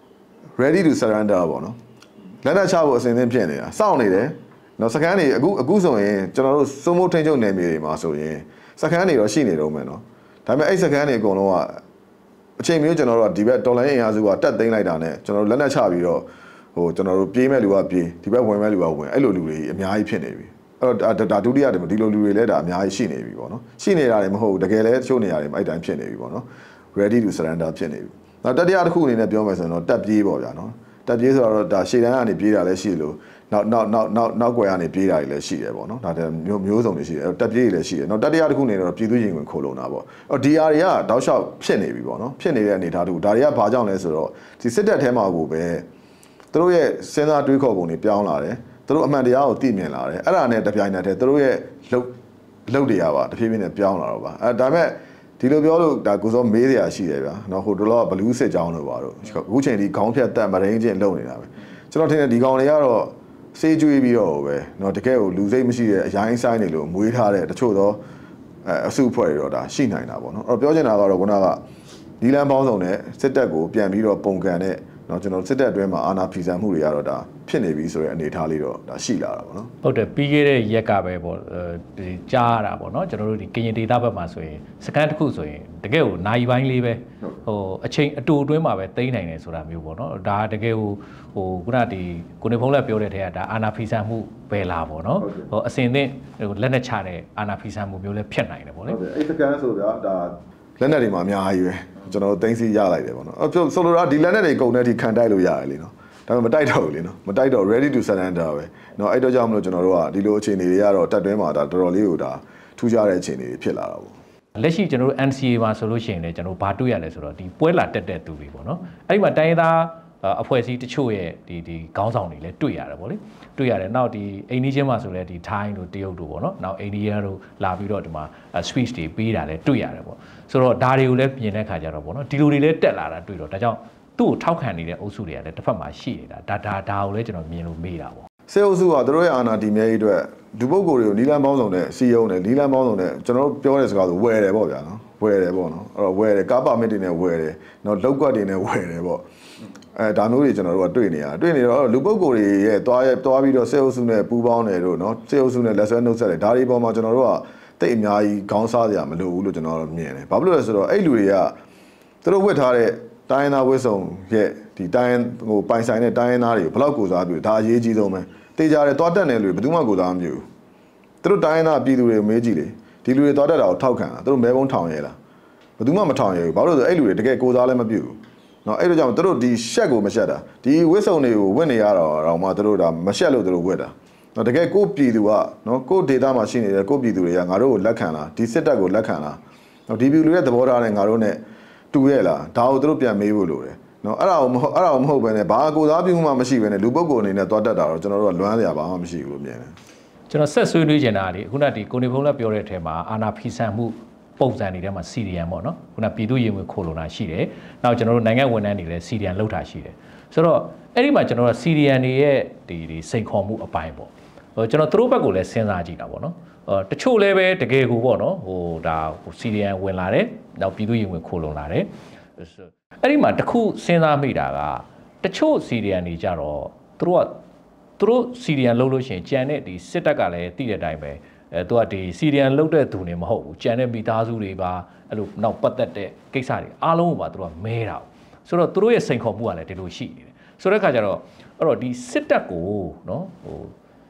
ready to surrender ပေါ့နော်လက်နက်ချဖို့အစဉ်သင့်ဖြစ်နေတာစောင့်နေတယ်နော်စကန်တွေအခုဆိုရင်ကျွန်တော်တို့စိုးမိုးထိန်းချုပ်နယ်မြေတွေမှာဆိုရင်စကန်တွေတော့ရှိနေတော့မယ်နော်ဒါပေမဲ့အဲ့စကန်တွေအကုန်လုံးကအချိန်မျိုးကျွန်တော်တို့ကဒီဘက်တော်လိုင်းအင်အားစုကတက်သိမ်းလိုက်တာနဲ့ကျွန်တော်တို့လက်နက်ချပြီးတော့ဟိုကျွန်တော်တို့ပြေးမဲ့လူကပြေးဒီဘက်ဝင်မဲ့လူကဝင်အဲ့လိုလူတွေအများကြီးဖြစ်နေပြီအဲ့တော့ဒါဒုတိယဒီလိုလူတွေလည်းဒါအများကြီးရှိနေပြီပေါ့နော်ရှိနေတာတွေမဟုတ်ဘူးတကယ်လည်းတချို့နေရာတွေအဲ့တိုင်းဖြစ်နေပြီပေါ့နော် ready to surrender ဖြစ်နေပြီနောက်တတိယတစ်ခုအနေနဲ့ပြောမယ်ဆိုရင်တော့တက်ပြေးပေါ့ဗျာနော်တက်ပြေးဆိုတော့ဒါရှေ့တန်းကနေပြေးတာလည်းရှိလို့နောက်ကွယ်ကနေပြေးတာတွေလည်းရှိတယ်ပေါ့နော်ဒါတည်းမျိုးစုံတွေရှိတယ်တက်ပြေးတွေလည်းရှိတယ်နောက်တတိယတစ်ခုအနေနဲ့တော့ပြည်သူရင်ဝင်ခိုးလုံတာပေါ့အော်ဒီအားတွေကတောက်လျှောက်ဖြစ်နေပြီပေါ့နော်ဖြစ်နေတဲ့အနေအထားတူဒါတွေကဘာကြောင့်လဲဆိုတော့ဒီစစ်တပ်ထဲမှာကိုပဲသူတို့ရဲ့စဉ်းစားတွေးခေါ်ပုံတွေပြောင်းလာတယ်သူတို့အမှန်တရားကိုသိမြင်လာတယ်အဲ့ဒါနဲ့တပြိုင်နက်တည်းသူတို့ရဲ့လုပ်တွေကပါတဖြည်းဖြည်းနဲ့ပြောင်းလာတော့ပါဒါပေမဲ့ဒီလိုပြောလို့ဒါကိုစောမေးစရာရှိတယ်ဗျာနော်ဟိုတော့ဘလူးစစ်ကြောင်းလို့ပါတော့အခုချိန်ဒီခေါင်းဖြတ်တက်မရင်းချင်းလုံနေတာပဲကျွန်တော်ထင်တယ်ဒီကောင်တွေကတော့စေးကျွေးပြီးတော့ပဲနော်တကယ်ကိုလူစိတ်မရှိတဲ့အရိုင်းဆိုင်နေလို့မွေးထားတဲ့တချို့သောအစုအဖွဲ့တွေတော့ဒါရှိနိုင်တာပေါ့နော်အဲ့တော့ပြောချင်တာကတော့ခုနကနီလန်ပေါင်းစုံနဲ့စစ်တပ်ကိုပြန်ပြီးတော့ပုံကန်တဲ့နော်ကျွန်တော်စစ်တပ်အတွင်းမှာအာဏာဖီဆန်မှုတွေကတော့ဒါဖြစ်နေပြီဆိုတဲ့အနေအထားလေးတော့ဒါရှိလာတာပေါ့နော်ဟုတ်တယ်ပြီးခဲ့တဲ့ရက်ကပဲပေါ့ဒီကြားရတာပေါ့နော်ကျွန်တော်တို့ဒီကရင်ဒေသဘက်မှာဆိုရင်စကန်တစ်ခုဆိုရင်တကယ်ကိုနိုင်ပိုင်းလေးပဲဟိုအချိန်အတူအတွင်းမှာပဲတိမ့်နိုင်တယ်ဆိုတာမျိုးပေါ့နော်ဒါတကယ်ကိုဟိုခုနဒီကိုနေဖုံးလက်ပြောတဲ့ထဲကဒါအာဏာဖီဆန်မှုပဲလာပေါ့နော်ဟိုအစင်သင့်ဟိုလက်နဲ့ချတဲ့အာဏာဖီဆန်မှုမျိုးလည်းဖြစ်နိုင်တယ်ပေါ့လေဟုတ်တယ်အဲ့စကန်ဆိုတော့ဒါလက်နက်တွေမှာအများကြီးပဲကျွန်တော်တို့သိမ်းဆီးရလိုက်တယ်ပေါ့နော်ဆိုလိုတာဒီလက်နက်တွေကုန်တဲ့အထိခံတိုက်လို့ရတယ်လေနော်ဒါပေမဲ့မတိုက်တော့ဘူးလေနော်မတိုက်တော့ ready to surrender ပဲနော်အဲ့တော့ကြောင့်မလို့ကျွန်တော်တို့ကဒီလိုအခြေအနေတွေကတော့တက်တွင်းမှာဒါတော်တော်လေးကိုဒါထူးခြားတဲ့အခြေအနေတွေဖြစ်လာတာပေါ့လက်ရှိကျွန်တော်တို့ NCA မှာဆိုလို့ရှိရင်လည်းကျွန်တော်ဘာတွေ့ရလဲဆိုတော့ဒီပွဲလာတက်တဲ့သူတွေပေါ့နော်အဲ့ဒီမှာတိုင်းရင်းသားအဖွဲ့အစည်းတချို့ရဲ့ဒီခေါင်းဆောင်တွေလည်းတွေ့ရတယ်ပေါ့လေတွေ့ရတယ်နောက်ဒီအိန္ဒိချင်းမှာဆိုလည်းဒီထိုင်းတို့တရုတ်တို့ပေါ့နော်နောက်အိန္ဒိယတို့လာပြီးတော့ဒီမှာ switch တွေပေးတာလည်းတွေ့ရတယ်ပေါ့ဆိုတော့ဒါတွေကိုလည်းပြင်တဲ့ခါကျတော့ပေါ့နော်ဒီလိုတွေလည်းတက်လာတာတွေ့တော့ဒါကြောင့်သူ့ကိုထောက်ခံနေတဲ့အုပ်စုတွေကလည်းတစ်ဖက်မှာရှိနေတာဒါကိုလည်းကျွန်တော်မြင်လို့မေးတာပေါ့စေအုပ်စုကတို့ရဲ့အာဏာတည်မြဲရေးအတွက်ဒုပုဂ္ဂိုလ်တွေကိုနီလန်ပေါင်းစုံနဲ့စီယုံနဲ့နီလန်ပေါင်းစုံနဲ့ကျွန်တော်တို့ပြောတဲ့စကားဆိုဝယ်တယ်ပေါ့ဗျာနော်ဝယ်တယ်ပေါ့နော်အဲ့တော့ဝယ်တယ်ကားပါမစ်တွေနဲ့ဝယ်တယ်နော်လောက်ကွက်တွေနဲ့ဝယ်တယ်ပေါ့ဒါမျိုးတွေကျွန်တော်တို့ကတွေ့နေတော့လူပုဂ္ဂိုလ်တွေရဲ့တွားပြီးတော့စေအုပ်စုနဲ့ပူးပေါင်းတယ်တို့နော်စေအုပ်စုနဲ့လက်ဆွဲနှုတ်ဆက်တယ်ဒါတွေပေါ်မှာကျွန်တော်တို့ကတိတ်အများကြီးခေါင်းစားစရာမလိုဘူးလို့ကျွန်တော်တို့မြင်တယ်ဘာဖြစ်လို့လဲဆိုတော့အဲ့လူတွေကသူတို့ဝတ်ထားတဲ့တိုင်းရင်းသားဝတ်စုံရဲ့ဒီတိုင်းဟိုပိုင်ဆိုင်တဲ့တိုင်းရင်းသားတွေကိုဘယ်လောက်ကိုစားပြီးဒါအရေးကြီးဆုံးပဲတေးကြတယ်တွားတက်နေလူဘယ်သူမှကိုစားမပြုဘူးသူတို့တိုင်းရင်းသားပြည်သူတွေကိုမေးကြည့်လေဒီလူတွေတွားတက်တာကိုထောက်ခံတာသူတို့မဲဘုံထောင်ရဲလားဘယ်သူမှမထောင်ရဲဘူးဘာလို့လဲဆိုအဲ့လူတွေတကယ်ကိုစားလည်းမပြုဘူးနော်အဲ့လိုကြောင့်သူတို့ဒီရှက်ကိုမရှက်တာဒီဝတ်စုံတွေကိုဝတ်နေရတော့မှသူတို့ဒါမရှက်လို့သူတို့ဝတ်တာနော်တကယ်ကိုပြည်သူကနော်ကိုဒေတာမှာရှိနေတဲ့ကိုပြည်သူတွေကငါတို့ကိုလက်ခံလားဒီစစ်တပ်ကိုလက်ခံလားနော်ဒီပြည်လူရဲ့သဘောထားနဲ့ငါတို့ ਨੇ တူရဲ့လားဒါကိုသူတို့ပြန်မေးဖို့လိုတယ်နော်အဲ့ဒါကိုမဟုတ်ပဲနဲ့ဘာကိုစားပြုမှမရှိပဲနဲ့လူပုဂ္ဂိုလ်အနေနဲ့တွားတက်တာတော့ကျွန်တော်တို့ကလွမ်းစရာဘာမှမရှိဘူးလို့မြင်တယ်ကျွန်တော်ဆက်ဆွေးနွေးချင်တာလေခုနဒီကိုနေဖုံးလက်ပြောတဲ့အထက်မှာအာနာဖီဆန်မှုပုံစံတွေထဲမှာစီရီယန်ပေါ့နော်ခုနပြည်သူ့ရေဝင်ခိုလုံတာရှိတယ်နောက်ကျွန်တော်တို့နိုင်ငံဝန်ထမ်းတွေလည်းစီရီယန်လောက်တာရှိတယ်ဆိုတော့အဲ့ဒီမှာကျွန်တော်တို့စီရီယန်တွေရဲ့ဒီစိန်ခေါ်မှုအပိုင်းပေါ့ကျွန်တော်သူတို့ဘက်ကိုလည်းစဉ်းစားကြည့်တာပေါ့နော်တချို့လည်းပဲတကယ်ကိုပေါ့နော်ဟိုဒါစီရီယန်ဝင်လာတယ်နောက်ပြည်သူ့ရေဝင်ခိုလုံလာတယ်အဲ့ဒီမှာတခုစဉ်းစားမိတာကတချို့စီရီယန်တွေကြတော့သူတို့စီရီယန်လုပ်လို့ရှိရင်ကြံတဲ့ဒီစစ်တပ်ကလည်းတည်တဲ့အတိုင်းပဲသူကဒီစီရီယန်လုတ်တဲ့သူနေမဟုတ်ဘူးကြံတဲ့မိသားစုတွေပါအဲ့လိုနောက်ပတ်သက်တဲ့ကိစ္စတွေအားလုံးကိုပါသူကမဲတာဆိုတော့သူတို့ရဲ့စိန်ခေါ်မှုကလည်းဒီလိုရှိနေတယ်ဆိုတဲ့အခါကျတော့အဲ့တော့ဒီစစ်တပ်ကိုနော်ဟို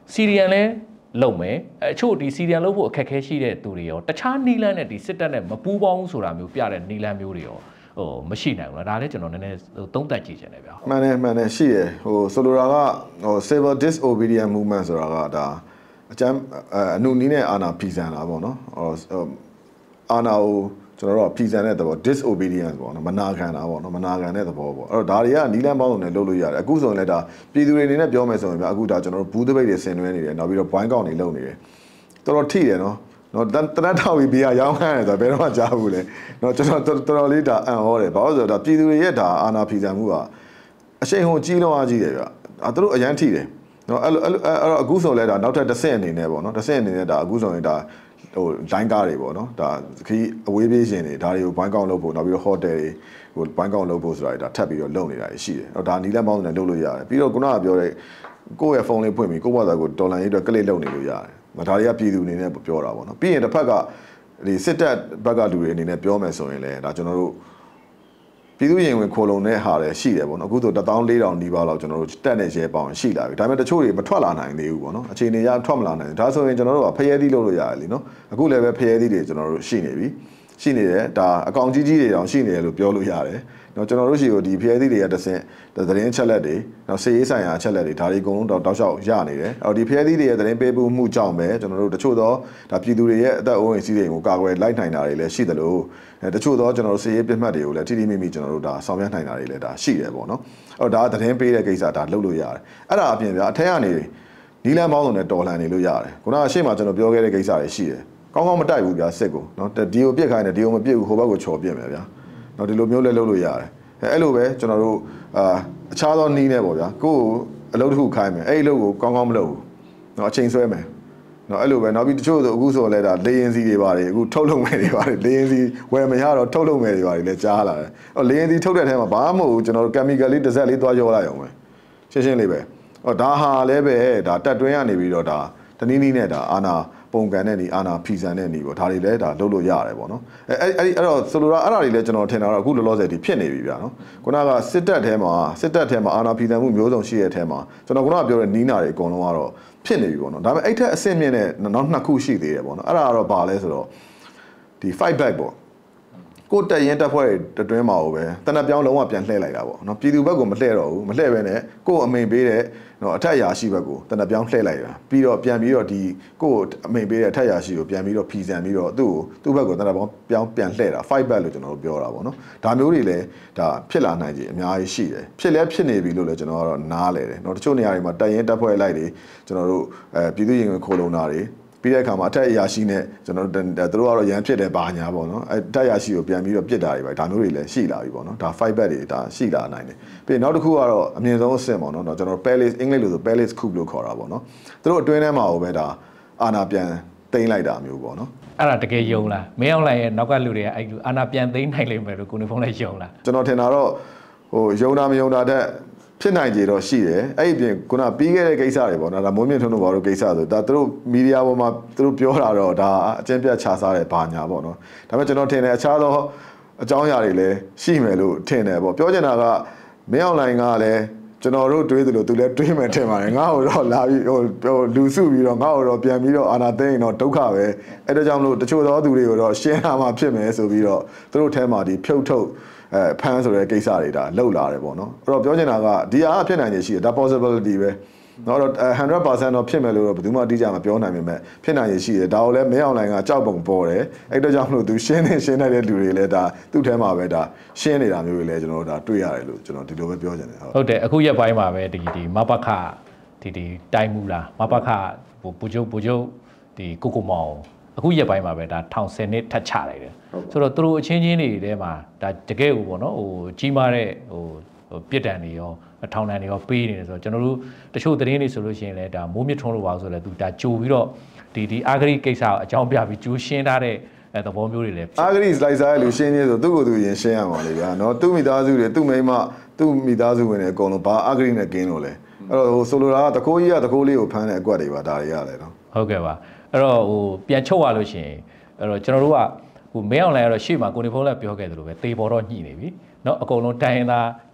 စီရီယန်လည်းလုံမယ်အချို့ဒီစီရီယန်လုံဖို့အခက်ခဲရှိတဲ့သူတွေရောတခြားနီလန်းနဲ့ဒီစစ်တပ်နဲ့မပူးပေါင်းဆိုတာမျိုးပြတဲ့နီလန်းမျိုးတွေရောမရှိနိုင်ဘူးလားဒါလည်းကျွန်တော်နည်းနည်းသုံးသပ်ကြည့်ချင်တယ်ဗျာမှန်တယ်ရှိတယ်ဆိုလိုတာကcivil disobedience movement ဆိုတာကဒါအကျမ်းအနုနီးနဲ့အာဏာဖီဆန်တာပေါ့နော်အာဏာကိုကျွန်တော်တို့ဖီဆန်တဲ့သဘော disobedience ပေါ့နော်မနာခံတာပေါ့နော်မနာခံတဲ့သဘောပေါ့အဲ့တော့ဒါတွေကနီလန်းပေါင်းစုံနဲ့လုပ်လို့ရတယ်အခုဆိုရင်လည်းဒါပြည်သူတွေအနေနဲ့ပြောမယ်ဆိုရင်ဗျအခုဒါကျွန်တော်တို့ဘူးတပိတ်တွေဆင်နွှဲနေတယ်နောက်ပြီးတော့ဘွိုင်းကောက်တွေလုပ်နေတယ်တော်တော်ထိတယ်နော်တနတ်ထောက်ပြီးရောင်းခိုင်းတယ်ဆိုတော့ဘယ်တော့မှကြားဘူးလေနော်ကျွန်တော်တော်တော်လေးဒါအံ့ဩတယ်ဘာလို့ဆိုတော့ဒါပြည်သူတွေရဲ့ဒါအာဏာဖီဆန်မှုကအရှိန်ဟုန်ကြီးလုံးအားကြီးတယ်ဗျသူတို့အရန်ထိတယ်နော်အဲ့တော့အခုဆိုလဲဒါနောက်ထပ်တစ်ဆင့်အနေနဲ့ပေါ့နော်တစ်ဆင့်အနေနဲ့ဒါအခုဆိုရင်ဒါလိုင်းကားတွေပေါ့နော်ဒါခီးအဝေးပြေးရှင်တွေဒါတွေကိုဘိုင်းကောက်လုပ်ဖို့နောက်ပြီးတော့ဟိုတယ်တွေဘိုင်းကောက်လုပ်ဖို့ဆိုတာဒါထပ်ပြီးတော့လုပ်နေတာရှိတယ်အဲ့တော့ဒါနီလက်မောင်းနဲ့လုပ်လို့ရတယ်ပြီးတော့ခုနကပြောတဲ့ကိုယ့်ရဲ့ဖုန်းလေးဖွင့်ပြီးကိုယ့်ဘာသာကိုဒေါ်လာရေးအတွက်ကလစ်လုပ်နေလို့ရတယ်ဒါတွေကပြည်သူအနေနဲ့ပြောတာပေါ့နော်ပြီးရင်တစ်ဖက်ကဒီစစ်တပ်ဘက်ကလူတွေအနေနဲ့ပြောမယ်ဆိုရင်လည်းဒါကျွန်တော်တို့ပြည်သူရင်ဝင်ခိုလုံတဲ့ဟာလည်းရှိတယ်ပေါ့နော်အခုဆို14000နီးပါးလောက်ကျွန်တော်တို့တက်နေရဲပေါင်ရှိလာပြီဒါပေမဲ့တချို့တွေမထွက်လာနိုင်သေးဘူးပေါ့နော်အခြေအနေရထွက်မလာနိုင်ဒါဆိုရင်ကျွန်တော်တို့ကဖျဲသီးလုပ်လို့ရတယ်လीနော်အခုလည်းပဲဖျဲသီးတွေကျွန်တော်တို့ရှိနေပြီရှိနေတယ်ဒါအကောင်ကြီးတွေတောင်ရှိနေတယ်လို့ပြောလို့ရတယ်နော်ကျွန်တော်တို့ရှိကိုဒီဖျဲသီးတွေကတဆင့်သတင်းချက်လက်တွေနော်စေရေးဆိုင်ရာချက်လက်တွေဒါတွေအကုန်လုံးတောက်လျှောက်ရနေတယ်အော်ဒီဖျဲသီးတွေရဲ့သတင်းပေးပို့မှုကြောင့်ပဲကျွန်တော်တို့တချို့သောဒါပြည်သူတွေရဲ့အသက်အိုးအိမ်စီးတွေကိုကာကွယ်လိုက်နိုင်တာတွေလည်းရှိတယ်လို့တချို့သောကျွန်တော်တို့စေရေးပြတ်မှတ်တွေကိုလည်းထိထိမိမိကျွန်တော်တို့ဒါဆောင်ရွက်နိုင်တာတွေလည်းဒါရှိတယ်ပေါ့နော်အော်ဒါသတင်းပေးတဲ့ကိစ္စဒါလုပ်လို့ရတယ်အဲ့ဒါအပြင်ဗျာအထက်ကနေနီလန်းပေါင်းစုံနဲ့တော်လှန်နေလို့ရတယ်ခုနကရှေ့မှာကျွန်တော်ပြောခဲ့တဲ့ကိစ္စတွေရှိတယ်ကောင်းကောင်းမတိုက်ဘူးဗျာစစ်ကိုနော်ဒီကိုပြစ်ခိုင်းတယ်ဒီကိုမပြစ်ဘူးဟိုဘက်ကိုချော်ပြစ်မယ်ဗျာနော်ဒီလိုမျိုးလည်းလုပ်လို့ရတယ်အဲ့လိုပဲကျွန်တော်တို့အခြားသောနီးနေပေါ့ဗျာကိုယ့်ကိုအလုပ်တစ်ခုခိုင်းမယ်အဲ့ဒီအလုပ်ကိုကောင်းကောင်းမလုပ်ဘူးနော်အချိန်ဆွဲမယ်နော်အဲ့လိုပဲနောက်ပြီးတချို့ဆိုအခုဆိုလဲဒါလေရင်စီတွေပါတယ်အခုထုတ်လုပ်မယ်တွေပါတယ်လေရင်စီဝယ်မရတော့ထုတ်လုပ်မယ်တွေပါတယ်လည်းကြားလာတယ်အော်လေရင်စီထုတ်တဲ့ထဲမှာဘာမှမဟုတ်ဘူးကျွန်တော်တို့ chemical လေးတစ်စက်လေးသွားရောလိုက်အောင်ပဲရှင်းလေးပဲအော်ဒါဟာလည်းပဲဒါတက်တွင်းရနေပြီးတော့ဒါတနည်းနည်းနဲ့ဒါအာနာပုံကန်တဲ့နေအာနာဖီဆန်တဲ့နေပေါ့ဒါတွေလည်းဒါလုပ်လို့ရတယ်ပေါ့နော်အဲ့တော့ဆိုလိုတာအဲ့ဒါတွေလည်းကျွန်တော်ထင်တာတော့အခုလောလောဆယ်ဒီဖြစ်နေပြီဗျာနော်ခုနကစစ်တပ်ထဲမှာအာနာဖီဆန်မှုမျိုးစုံရှိတဲ့ထဲမှာကျွန်တော်ခုနကပြောတဲ့နီးနာတွေအကုန်လုံးကတော့ဖြစ်နေပြီပေါ့နော်ဒါပေမဲ့အဲ့ထက်အဆင့်မြင့်တဲ့နောက်နှစ်ခုရှိသေးတယ်ပေါ့နော်အဲ့ဒါကတော့ဘာလဲဆိုတော့ဒီ fight back ပေါ့ကိုတက်ရင်တက်ဖွဲ့တွေတွင်းမှာကိုပဲတနက်ပြောင်းလုံးဝပြန်လှည့်လိုက်တာပေါ့နော်ပြည်သူဘက်ကမလှည့်တော့ဘူးမလှည့်ပဲနဲ့ကို့အမိန်ပေးတဲ့နော်အထက်အရာရှိဘက်ကိုတနက်ပြောင်းလှည့်လိုက်တာပြီးတော့ပြန်ပြီးတော့ဒီကို့အမိန်ပေးတဲ့အထက်အရာရှိကိုပြန်ပြီးတော့ဖီဆန်ပြီးတော့သူ့ဘက်ကိုတနက်ပြောင်းပြန်လှည့်တာ fight back လို့ကျွန်တော်တို့ပြောတာပေါ့နော်ဒါမျိုးတွေလည်းဒါဖြစ်လာနိုင်ခြေအများကြီးရှိတယ်ဖြစ်နေပြီလို့လည်းကျွန်တော်ကတော့နားလဲတယ်နော်တချို့နေရာတွေမှာတက်ရင်တက်ဖွဲ့လိုက်တွေကျွန်တော်တို့ပြည်သူရင်ခိုးလုံတာတွေပြီးတဲ့အခါမှာအထက်အရာရှိနဲ့ကျွန်တော်တို့ကတော့ရန်ဖြစ်တယ်ဘာညာပေါ့နော်အဲတက်အရာရှိကိုပြန်ပြီးတော့ပြစ်တာတွေပဲဒါမျိုးတွေလည်းရှိလာပြီပေါ့နော်ဒါ fight back တွေဒါရှိလာနိုင်တယ်ပြီးနောက်တစ်ခုကတော့အမြင့်ဆုံးအဆင့်ပေါ့နော်ကျွန်တော် palace အင်္ဂလိပ်လိုဆို palace coup လို့ခေါ်တာပေါ့နော်သူတို့အတွင်းထဲမှာဟိုပဲဒါအာနာပြန်သိမ်းလိုက်တာမျိုးပေါ့နော်အဲ့ဒါတကယ်ယုံလားမင်းအောင်လှိုင်ရဲ့နောက်ကလူတွေကအဲ့လိုအာနာပြန်သိမ်းနိုင်လိမ့်မယ်လို့ကိုနေဖုန်းလည်းယုံလားကျွန်တော်ထင်တာတော့ဟိုယုံတာမယုံတာတဲ့ဖြစ်နိုင်ကြတော့ရှိတယ်အဲ့ဒီပြင်ခုနပြီးခဲ့တဲ့ကိစ္စတွေပေါ့နော်ဒါမိုးမြင့်ထွန်းတို့ဘာလို့ကိစ္စဆိုဒါသူတို့မီဒီယာပေါ်မှာသူတို့ပြောတာတော့ဒါအကျဉ်းပြတ်ခြားစားတယ်ဘာညာပေါ့နော်ဒါပေမဲ့ကျွန်တော်ထင်တယ်အခြားသောအကြောင်းအရာတွေလည်းရှိမယ်လို့ထင်တယ်ပေါ့ပြောချင်တာကမင်းအောင်လှိုင်ကလည်းကျွန်တော်တို့တွေးသလိုသူလည်းတွေးမယ်ထင်ပါတယ်ငါ့ကိုတော့လာပြီးဟိုလူစုပြီးတော့ငါ့ကိုတော့ပြန်ပြီးတော့အာနာသိန်းတော့ဒုက္ခပဲအဲ့ဒါကြောင့်မလို့တချို့သောသူတွေကိုတော့ရှင်းလာမှဖြစ်မယ်ဆိုပြီးတော့သူတို့ထဲမှာဒီဖြုတ်ထုတ်ဖမ်းဆိုတဲ့ကိစ္စတွေဒါလောက်လာတယ်ပေါ့နော်အဲ့တော့ပြောချင်တာကဒီအားဖြစ်နိုင်ခြေရှိတယ်ဒါ possibility ပဲเนาะ100% တော့ဖြစ်မယ်လို့တော့ဘယ်သူမှအတိအကျမပြောနိုင်ပေမဲ့ဖြစ်နိုင်ရရှိတယ်ဒါကိုလည်းမင်းအောင်လှိုင်ကကြောက်ပုံပေါ်တယ်အဲ့တော့ကြောင့်မလို့သူရှင်းနိုင်တဲ့လူတွေလည်းဒါသူ့ထဲမှာပဲဒါရှင်းနေတာမျိုးတွေလည်းကျွန်တော်တို့ဒါတွေ့ရတယ်လို့ကျွန်တော်ဒီလိုပဲပြောချင်တယ်ဟုတ်တယ်အခုရက်ပိုင်းမှာပဲဒီမပခဒီတိုင်းမူလားမပခပူချုပ်ဒီကိုမောင်အခုရက်ပိုင်းမှာပဲဒါ1010နှစ်ထပ်ချလိုက်တယ်ဆိုတော့သူတို့အချင်းချင်းတွေထဲမှာဒါတကယ်ကိုပေါ့နော်ဟိုကြီးမားတဲ့ဟိုပြစ်ဒဏ်တွေရောထောင်ဒဏ်တွေရောပေးနေတယ်ဆိုတော့ကျွန်တော်တို့တချို့သတင်းတွေဆိုလို့ရှိရင်လည်းဒါမိုးမြင့်ထွန်းလို့ပါဆိုလဲသူဒါကြိုပြီးတော့ဒီအာဂရိကိစ္စအကြောင်းပြပြီးကြိုးရှင်းထားတဲ့သဘောမျိုးတွေလည်းအာဂရိလိုက်စားလူရှင်းနေဆိုသူ့ကိုယ်သူရင်ရှင်းရမှာလေဗျာနော်သူ့မိသားစုတွေသူ့မိန်းမသူ့မိသားစုဝင်တွေအကုန်လုံးဘာအာဂရိနဲ့ကင်းလို့လဲအဲ့တော့ဟိုဆိုလိုတာကတကိုးကြီးကတကိုးလေးကိုဖမ်းတဲ့အကွက်တွေပါဒါတွေရတယ်နော်ဟုတ်ကဲ့ပါအဲ့တော့ဟိုပြန်ချုပ်ရလို့ရှိရင်အဲ့တော့ကျွန်တော်တို့ကဟိုမင်းအောင်လှိုင်ကတော့ရှေ့မှာကိုနေဖုန်းလည်းပြောခဲ့သလိုပဲတေပေါ်တော့ညှိနေပြီเนาะအကုန်လုံးတိုင်းရင်းသား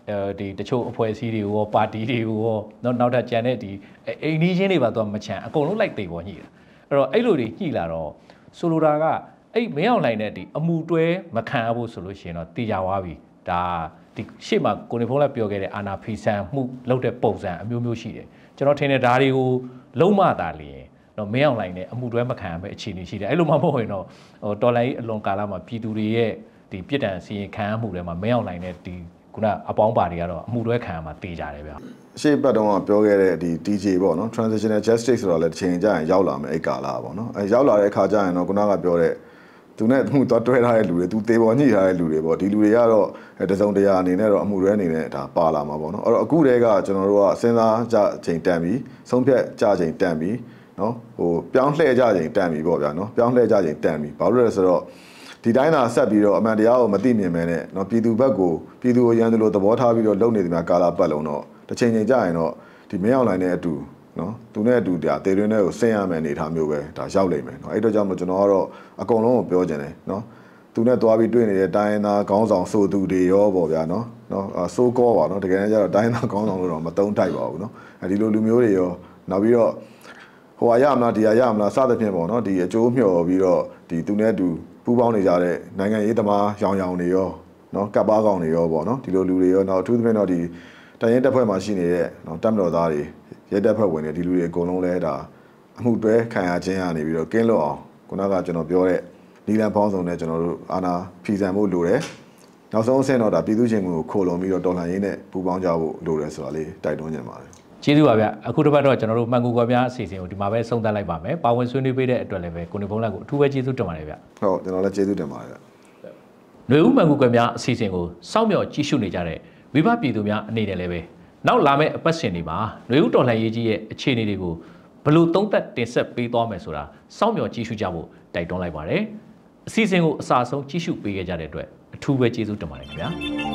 ဒီတချို့အဖွဲ့အစည်းတွေရောပါတီတွေရောနောက်ထပ်ကျန်တဲ့ဒီအိမ်နီးချင်းတွေပါတော့မချမ်းအကုန်လုံးလိုက်သိပေါ်ညှိတာအဲ့တော့အဲ့လိုတွေညှိလာတော့ဆိုလိုတာကအဲ့မင်းအောင်လှိုင်တဲ့ဒီအမှုတွဲမခံရဖို့ဆိုလို့ရှိရင်တော့တည်ကြသွားပြီဒါဒီရှေ့မှာကိုနေဖုန်းလည်းပြောခဲ့တဲ့အာနာဖီဆန်မှုလုပ်တဲ့ပုံစံအမျိုးမျိုးရှိတယ်ကျွန်တော်ထင်တယ်ဒါတွေကိုလုံးမတာလျင်တော့မင်းအောင်လှိုင်နဲ့အမှုတွဲမခံရမယ့်အခြေအနေရှိတယ်အဲ့လိုမှမဟုတ်ရင်တော့တော်လိုင်းအလွန်ကာလမှာပြည်သူတွေရဲ့ဒီပြစ်ဒဏ်စီရင်ခံရမှုတွေမှာမင်းအောင်လှိုင်နဲ့ဒီခုနအပေါင်းပါတွေကတော့အမှုတွဲခံရမှာတည်ကြတယ်ဗျာရှေ့ဘက်တုန်းကပြောခဲ့တဲ့ဒီ DJ ပေါ့နော် transitional justice ဆိုတော့လည်းတစ်ချိန်ကြာရင်ရောက်လာမယ်အဲ့ကာလပေါ့နော်အဲရောက်လာတဲ့အခါကျရင်တော့ခုနကပြောတဲ့သူနဲ့သူတော့တွဲထားတဲ့လူတွေသူသေပေါ်ညှိထားတဲ့လူတွေပေါ့ဒီလူတွေကတော့တစုံတရာအနေနဲ့တော့အမှုရဲအနေနဲ့ဒါပါလာမှာပေါ့နော်အဲ့တော့အခုတည်းကကျွန်တော်တို့ကစဉ်းစားကြချိန်တန်ပြီးဆုံးဖြတ်ကြချိန်တန်ပြီးနော်ဟိုပြောင်းလှည့်ကြချိန်တန်ပြီးပေါ့ဗျာနော်ပြောင်းလှည့်ကြချိန်တန်ပြီးဘာလို့လဲဆိုတော့ဒီတိုင်းသာဆက်ပြီးတော့အမှန်တရားကိုမသိမြင်မဲနဲ့နော်ပြည်သူဘက်ကိုပြည်သူကိုရန်သူလိုသဘောထားပြီးတော့လုပ်နေတယ်များကာလာပတ်လုံးတော့တစ်ချိန်ချိန်ကြာရင်တော့ဒီမင်းအောင်လှိုင်တဲ့အတူနော်သူနဲ့အတူဒါတေတွင်းတွေကိုဆင်းရမယ်အနေထားမျိုးပဲဒါရောက်လိမ့်မယ်နော်အဲ့တော့ကြောင့်မို့ကျွန်တော်ကတော့အကုန်လုံးကိုပြောချင်တယ်နော်သူနဲ့သွားပြီးတွေ့နေတဲ့တိုင်းသားခေါင်းဆောင်ဆိုသူတွေရောပေါ့ဗျာနော်ဆိုးကောပါနော်တကယ်တမ်းကျတော့တိုင်းသားခေါင်းဆောင်လို့တော့မတုံးထိုက်ပါဘူးနော်အဲဒီလိုလူမျိုးတွေရောနောက်ပြီးတော့ဟိုအရမလားဒီအရမလားစသဖြင့်ပေါ့နော်ဒီအကျိုးမျှော်ပြီးတော့ဒီသူနဲ့အတူပူးပေါင်းနေကြတဲ့နိုင်ငံရေးသမားရောင်တွေရောနော်ကပ်ပါကောင်တွေရောပေါ့နော်ဒီလိုလူတွေရောနောက်အထူးသဖြင့်တော့ဒီတိုင်းရင်းတပ်ဖွဲ့မှာရှိနေတဲ့နော်တပ်မတော်သားတွေရဲတပ်ဖွဲ့ဝင်တွေဒီလူတွေအကုန်လုံးလဲဒါအမှုတွဲခံရခြင်းကနေပြီးတော့ကင်းလွတ်အောင်ခုနကကျွန်တော်ပြောတဲ့နီလန်ဖောင်းဆောင်နဲ့ကျွန်တော်တို့အာနာဖီဆန်ဖို့လိုတယ်နောက်ဆုံးအဆင့်တော့ဒါပြည်သူ့ချင်းကိုခိုလုံပြီးတော့တော်လှန်ရေးနဲ့ပူးပေါင်းကြဖို့လိုတယ်ဆိုတာလေးတိုက်တွန်းချင်ပါတယ်ကျေးဇူးပါဗျအခုတစ်ပတ်တော့ကျွန်တော်တို့မှန်ကူကွာပြားအစီအစဉ်ကိုဒီမှာပဲဆုံးသတ်လိုက်ပါမယ်ပါဝင်ဆွေးနွေးပေးတဲ့အတွက်လည်းပဲကိုနေဖုန်းလက်ကိုအထူးပဲကျေးဇူးတင်ပါတယ်ဗျဟုတ်ကျွန်တော်လည်းကျေးဇူးတင်ပါတယ်ဗျຫນွေဦးမှန်ကူကွာပြားအစီအစဉ်ကိုစောင့်မျှော်ကြည့်ရှုနေကြတဲ့ဝိဘပြည်သူများအနေနဲ့လည်းပဲနောက်လာမယ့်အပတ်စဉ်တွေမှာຫນွေဦးတော်လှန်ရေးကြီးရဲ့အခြေအနေတွေကိုဘလို့သုံးသက်တင်ဆက်ပေးသွားမယ်ဆိုတာစောင့်မျှော်ကြည့်ရှုကြဖို့တိုက်တွန်းလိုက်ပါတယ်အစီအစဉ်ကိုအစာဆုံးကြည့်ရှုပေးခဲ့ကြတဲ့အတွက်အထူးပဲကျေးဇူးတင်ပါတယ်ခင်ဗျာ